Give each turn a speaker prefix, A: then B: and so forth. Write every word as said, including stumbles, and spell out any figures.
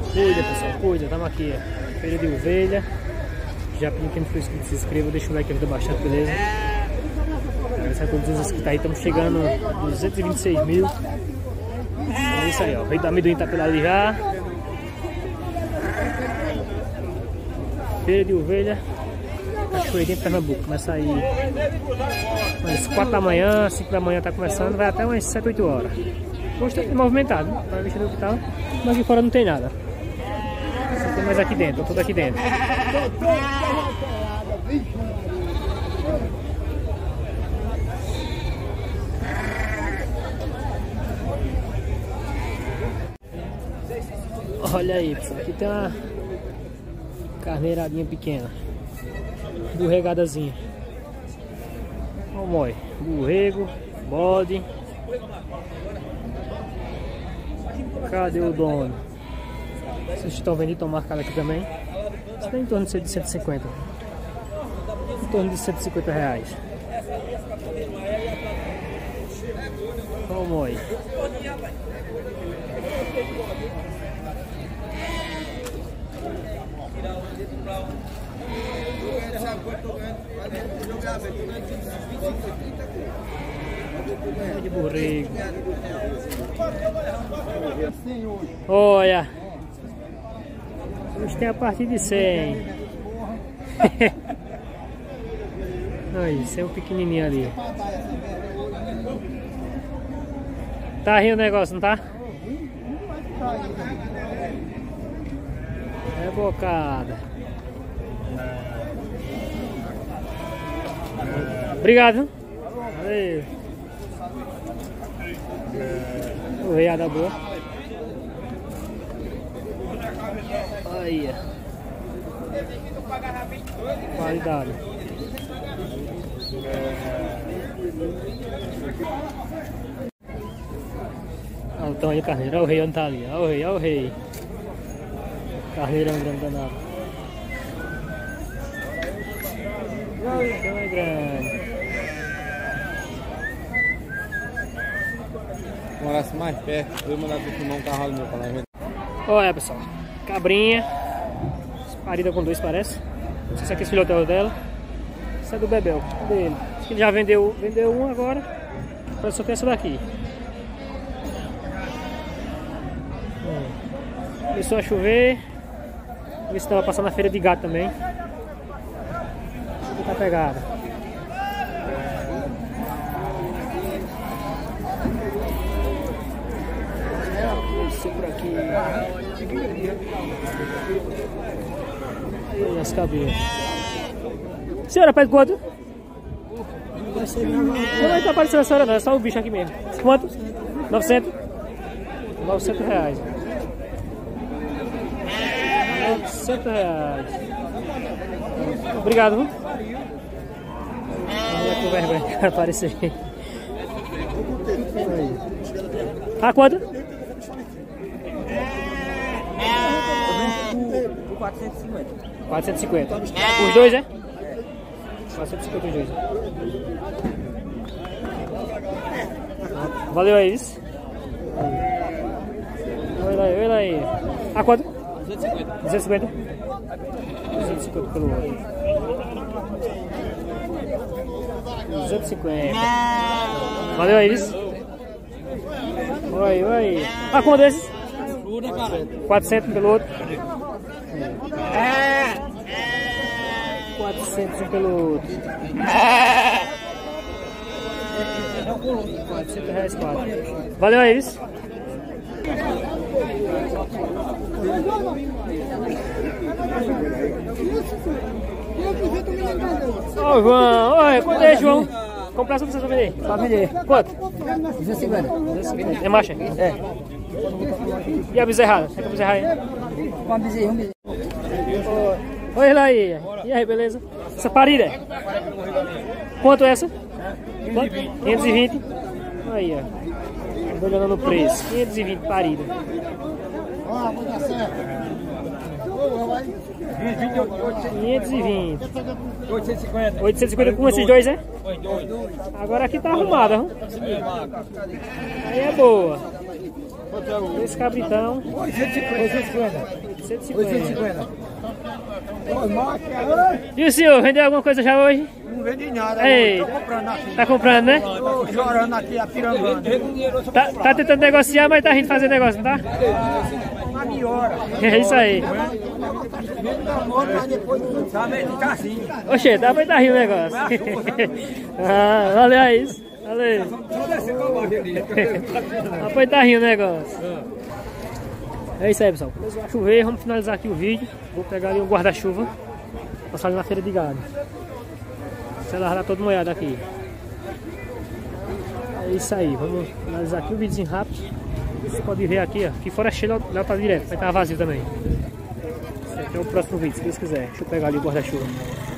A: Cuida, pessoal, cuida. Estamos aqui, ó. Feira de ovelha. Já pedi quem não foi inscrito, se inscreva, deixa o like, ajuda bastante, beleza? Agradecer a todos os inscritos aí, estamos chegando a duzentos e vinte e seis mil. É isso aí, ó. O rei do amendoim tá pela ali já. Feira de ovelha, Cachoeirinha, Pernambuco. Começa aí umas quatro da manhã, cinco da manhã tá começando, vai até umas sete, oito horas. Hoje tá movimentado, né? Vai mexer no que tá, mas aqui fora não tem nada. Só tem mais aqui dentro, tudo aqui dentro. Olha aí, pessoal, aqui tem uma carneiradinha pequena, borregadazinha. Olha, borrego, bode. Cadê o dono? Vocês estão vendo, estão marcados aqui também. Isso tem em torno de cento e cinquenta. Em torno de cento e cinquenta reais. Olha. De borrego. Olha. Hoje tem a partir de cem. Olha, esse é um pequenininho ali. Tá rindo o negócio, não tá? É bocada. Obrigado. Valeu. Oveada boa. Aí. Qualidade. Olha o tamanho do carneiro. Olha o rei onde tá ali. Olha o rei, olha o rei. Carneirão grande danado. Olha, é grande.
B: Se morasse mais perto, eu ia mandar tu filmar um cavalo meu pra lá, gente.
A: Olha, pessoal, cabrinha parida com dois, parece. Não sei se aqui é esse filhotel dela. Esse é do Bebel, dele. Acho que ele já vendeu, vendeu um agora. Agora só tem essa daqui. Hum. Começou a chover. Vamos ver se ela passar na feira de gato também. Deixa eu ver a pegada. Por aqui. Olha as cabeças. Senhora, pede quanto? Não vai estar aparecendo a senhora não, é só o bicho aqui mesmo. Quanto? novecentos? novecentos reais. novecentos reais. Obrigado. Olha que vergonha que apareceu. Ah, quanto?
C: quatrocentos e cinquenta.
A: quatrocentos e cinquenta. Os dois, é? quatrocentos e cinquenta os dois. Valeu aí, isso. Olha aí, olha aí. A quanto? duzentos e cinquenta. duzentos e cinquenta? duzentos e cinquenta pelo outro. duzentos e cinquenta. Valeu aí, isso. Olha aí, olha aí. A quanto desses? quatrocentos pelo outro. quatrocentos um pelo outro. quatrocentos reais quatro. Valeu aí, isso. Ó, oh, João. Oi, quanto é, João? Comprar só pra você vender?
C: Pra vender.
A: Quanto?
C: duzentos e cinquenta.
A: duzentos e cinquenta. É marcha?
C: É.
A: E a bezerrada? Tem que bezerrar aí?
C: Com a bezerra, um bezerro.
A: Oi, lá aí. E aí, beleza? Essa parida? Quanto é essa? quinhentos e vinte. Aí, ó. Tô olhando no preço. quinhentos e vinte parida.
C: Ó, vou dar certo.
A: quinhentos e vinte.
C: oitocentos e cinquenta.
A: oitocentos e cinquenta com esses dois, é? Agora aqui tá arrumado, hein? Aí é boa. Esse cabritão.
C: oitocentos e cinquenta.
A: cento e
C: oitocentos e
A: cinquenta.
C: cinquenta.
A: E o senhor, vendeu alguma coisa já hoje?
C: Não vendi nada.
A: Ei,
C: Tô comprando aqui.
A: tá comprando, né?
C: Tô chorando aqui, a pirangana.
A: Tá, tá tentando negociar, mas tá rindo fazer negócio, não tá?
C: Uma melhora.
A: É isso aí.
C: Sabe, tá assim.
A: Oxê, dá pra tá rindo o negócio. Ah, valeu aí. Valeu. Dá pra tá rindo o negócio. É isso aí, pessoal. Começou a chover, vamos finalizar aqui o vídeo. Vou pegar ali um guarda-chuva. Passar ali na feira de gado. O celular tá todo molhado aqui. É isso aí, vamos finalizar aqui o videozinho rápido. Você pode ver aqui, ó. Aqui fora é cheio, lá tá direto, vai estar vazio também. Esse aqui é o próximo vídeo, se Deus quiser. Deixa eu pegar ali o guarda-chuva.